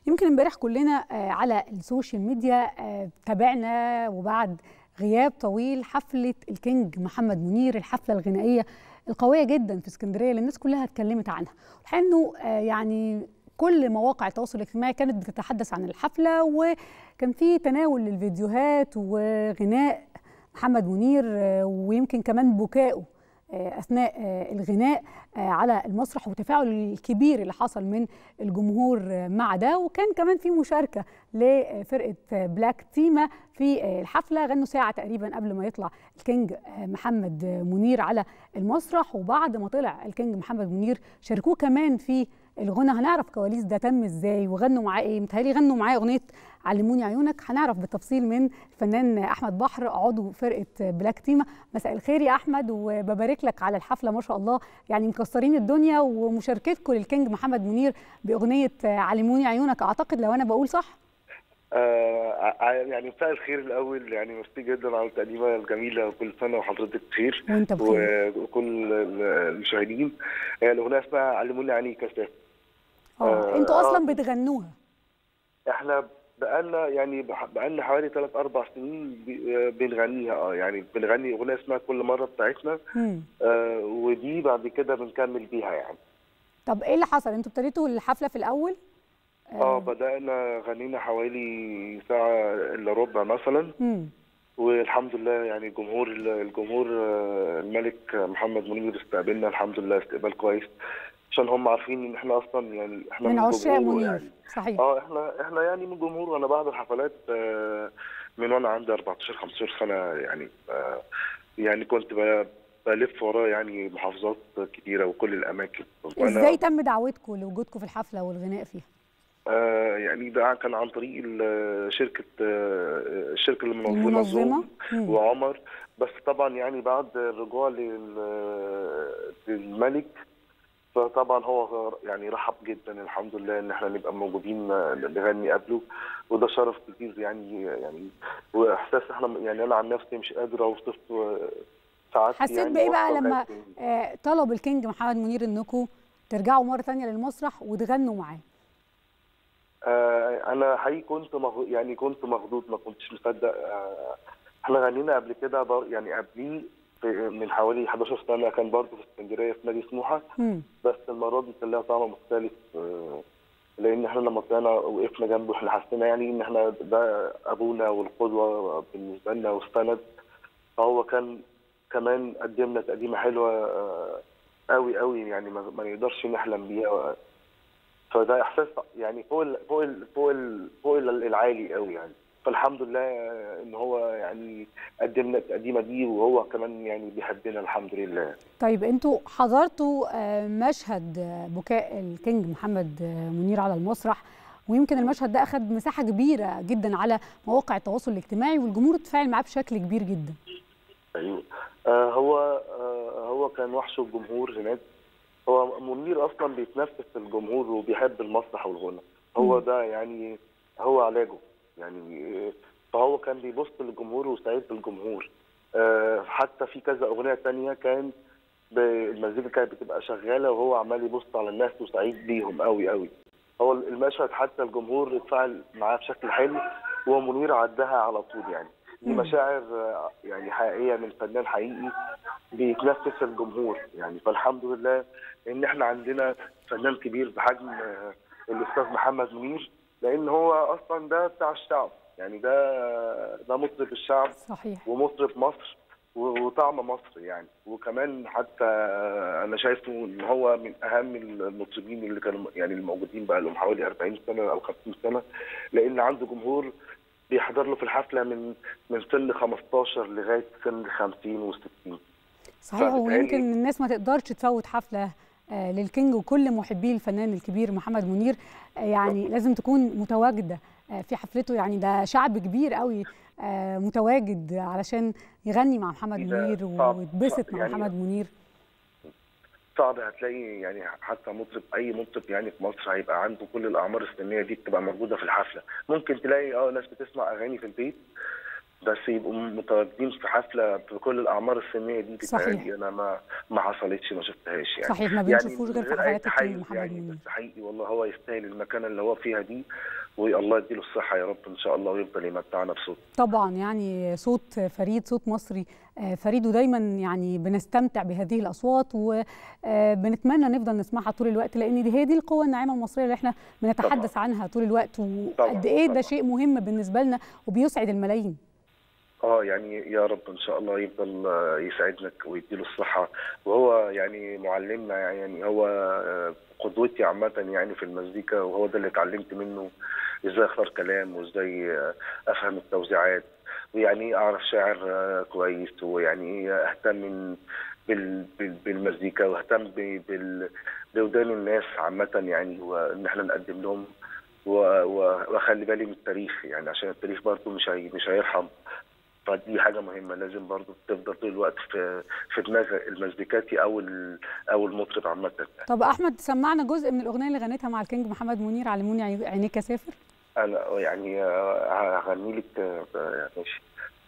يمكن امبارح كلنا على السوشيال ميديا تابعنا وبعد غياب طويل حفلة الكينج محمد منير، الحفلة الغنائية القوية جدا في اسكندرية اللي الناس كلها اتكلمت عنها. الحقيقة انه يعني كل مواقع التواصل الاجتماعي كانت بتتحدث عن الحفلة، وكان في تناول للفيديوهات وغناء محمد منير ويمكن كمان بكائه أثناء الغناء على المسرح والتفاعل الكبير اللي حصل من الجمهور مع ده. وكان كمان في مشاركة لفرقة بلاك تيما في الحفلة، غنوا ساعة تقريبا قبل ما يطلع الكينج محمد منير على المسرح، وبعد ما طلع الكينج محمد منير شاركوه كمان في الغنى. هنعرف كواليس ده تم ازاي وغنوا معاه ايه. متهيألي غنوا معاه اغنيه علموني عيونك. هنعرف بالتفصيل من الفنان احمد بحر عضو فرقه بلاك تيما. مساء الخير يا احمد، وببارك لك على الحفله ما شاء الله، يعني مكسرين الدنيا، ومشاركتكم للكينج محمد منير باغنيه علموني عيونك، اعتقد لو انا بقول صح. يعني مساء الخير الاول، يعني ميرسي جدا على التقديمه الجميله، وكل سنه وحضرتك بخير وانت بخير وكل المشاهدين. الاغنيه اسمها علموني عينيك يا سيف. انتوا اصلا بتغنوها؟ احنا بقالنا حوالي 3-4 سنين بنغنيها. يعني بنغني اغنيه اسمها كل مره بتاعتنا. ودي بعد كده بنكمل بيها يعني. طب ايه اللي حصل؟ انتوا ابتديتوا الحفله في الاول؟ بدأنا غنينا حوالي ساعة إلا ربع مثلا. والحمد لله يعني الجمهور الملك محمد منير استقبلنا الحمد لله استقبال كويس، عشان هم عارفين ان احنا اصلا يعني احنا من عشاق منير يعني. صحيح. احنا يعني من جمهور. وانا بعد الحفلات من وانا عندي 14-15 سنة يعني. يعني كنت بلف وراه يعني محافظات كتيرة وكل الاماكن. ازاي تم دعوتكم لوجودكم في الحفلة والغناء فيها؟ يعني ده كان عن طريق الشركة المنظمة وعمر. بس طبعا يعني بعد الرجوع للملك، فطبعا هو يعني رحب جدا الحمد لله ان احنا نبقى موجودين نغني قبله، وده شرف كبير يعني واحساس احنا يعني انا عن نفسي مش قادر اوصف سعادتي. حسيت يعني بايه بقى لما طلب الكينج محمد منير انكم ترجعوا مرة ثانية للمسرح وتغنوا معاه؟ انا حقيقي كنت مخضوض، ما كنتش مصدق. احنا غنينا قبل كده يعني قبليه من حوالي 11 سنه، كان برضه في اسكندريه في نادي سموحه. بس المره دي كان لها طعم مختلف، لان احنا لما طلعنا وقفنا جنبه احنا حسينا يعني ان احنا ده ابونا والقدوه بالنسبه لنا والسند. فهو كان كمان قدمنا تقديمه حلوه قوي قوي، يعني ما نقدرش نحلم بيها. فده احساس يعني فوق العالي قوي يعني. فالحمد لله ان هو يعني قدمنا التقديمه دي، وهو كمان يعني بيحبنا الحمد لله. طيب انتوا حضرتوا مشهد بكاء الكينج محمد منير على المسرح، ويمكن المشهد ده اخذ مساحه كبيره جدا على مواقع التواصل الاجتماعي، والجمهور اتفاعل معاه بشكل كبير جدا. ايوه. هو كان وحش الجمهور هناك. هو منير اصلا بيتنفس الجمهور وبيحب المسرح والغنى. هو ده يعني هو علاجه يعني. فهو كان بيبص للجمهور وسعيد بالجمهور. حتى في كذا اغنيه ثانيه كان المزيكا كانت بتبقى شغاله وهو عمال يبص على الناس وسعيد بيهم قوي قوي. هو المشهد حتى الجمهور اتفاعل معاه بشكل حلو، ومنير عدها على طول يعني. دي مشاعر يعني حقيقيه من فنان حقيقي بيتنفس الجمهور يعني. فالحمد لله ان احنا عندنا فنان كبير بحجم الاستاذ محمد منير، لان هو اصلا ده بتاع الشعب يعني. ده مطرب الشعب صحيح، ومطرب مصر وطعم مصر يعني. وكمان حتى انا شايفه ان هو من اهم المطربين اللي كانوا يعني الموجودين بقى لهم حوالي 40 سنه او 50 سنه، لان عنده جمهور بيحضر له في الحفله من سن 15 لغايه سن 50 و60. صحيح. ويمكن الناس ما تقدرش تفوت حفله للكينج وكل محبي الفنان الكبير محمد منير. يعني لازم تكون متواجده في حفلته، يعني ده شعب كبير قوي متواجد علشان يغني مع محمد منير ويتبسط مع محمد منير. صعب هتلاقي يعني حتى اي مطرب يعني في مصر هيبقى عنده كل الاعمار السنيه دي بتبقى موجوده في الحفله. ممكن تلاقي ناس بتسمع اغاني في البيت، بس يبقوا متواجدين في حفله بكل الاعمار السنيه دي. صحيح. انا ما حصلتش، ما شفتهاش يعني. صحيح، ما بنشوفوش غير في حفلات الكينج محمد يعني منير. بس حقيقي والله هو يستاهل المكانه اللي هو فيها دي، والله يديله الصحه يا رب ان شاء الله، ويفضل يمتعنا بصوته. طبعا يعني صوت فريد، صوت مصري فريد، ودايما يعني بنستمتع بهذه الاصوات وبنتمنى نفضل نسمعها طول الوقت، لان هي دي القوه الناعمه المصريه اللي احنا بنتحدث عنها طول الوقت، وقد ايه ده شيء مهم بالنسبه لنا وبيسعد الملايين. يعني يا رب ان شاء الله يفضل يسعدنا ويديله الصحه، وهو يعني معلمنا، يعني هو قدوتي عامه يعني في المزيكا، وهو ده اللي اتعلمت منه ازاي اختار كلام، وازاي افهم التوزيعات، ويعني اعرف شاعر كويس، ويعني اهتم بالمزيكا، واهتم بودان الناس عامه يعني، وان احنا نقدم لهم، واخلي بالي من التاريخ يعني، عشان التاريخ برضه مش هيرحم. فدي حاجه مهمه لازم برضو تفضل طول الوقت في دماغ المزيكاتي او المطرب عامه. طب احمد، سمعنا جزء من الاغنيه اللي غنيتها مع الكينج محمد منير، علموني عينيك يا سافر. انا يعني هغني لك ماشي.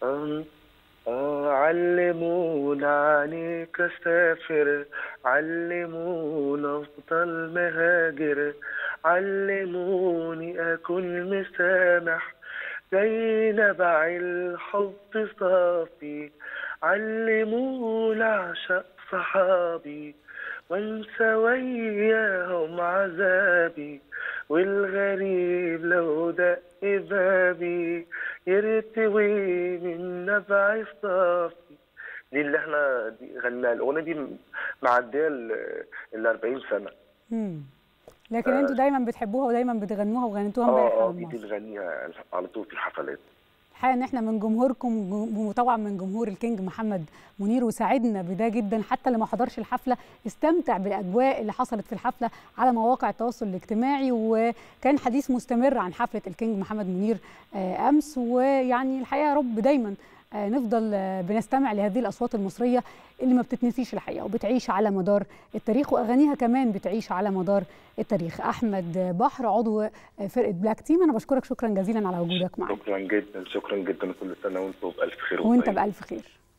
علمونا عينيك سافر، علمونا افضل مهاجر، علموني اكون مسامح زي نبع الحب صافي، علمونا اعشق صحابي وانسى وياهم عذابي، والغريب لو دق بابي يرتوي من نبع صافي. دي اللي احنا غناها، الاغنيه دي معديه ال 40 سنه. لكن انتوا دايما بتحبوها ودايما بتغنوها، وغنيتوها امبارح على دي بنغنيها على طول في الحفلات. الحقيقه ان احنا من جمهوركم، وطبعا من جمهور الكينج محمد منير، وساعدنا بده جدا. حتى اللي ما حضرش الحفله استمتع بالاجواء اللي حصلت في الحفله على مواقع التواصل الاجتماعي، وكان حديث مستمر عن حفله الكينج محمد منير امس. ويعني الحقيقه يا رب دايما نفضل بنستمع لهذه الأصوات المصرية اللي ما بتتنسيش الحقيقة، وبتعيش على مدار التاريخ، وأغانيها كمان بتعيش على مدار التاريخ. أحمد بحر، عضو فرقة بلاك تيم، أنا بشكرك شكرا جزيلا على وجودك معنا. شكرا جدا، شكرا جدا، كل سنة وأنتم بألف خير. وأنت بألف خير.